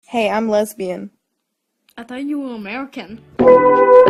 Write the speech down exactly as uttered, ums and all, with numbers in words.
Hey, I'm lesbian. I thought you were American.